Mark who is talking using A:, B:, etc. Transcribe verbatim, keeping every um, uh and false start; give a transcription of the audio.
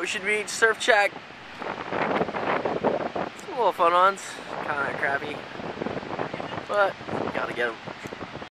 A: Ocean Beach Surf Shack. Some little fun ones, kind of crappy, but gotta get them.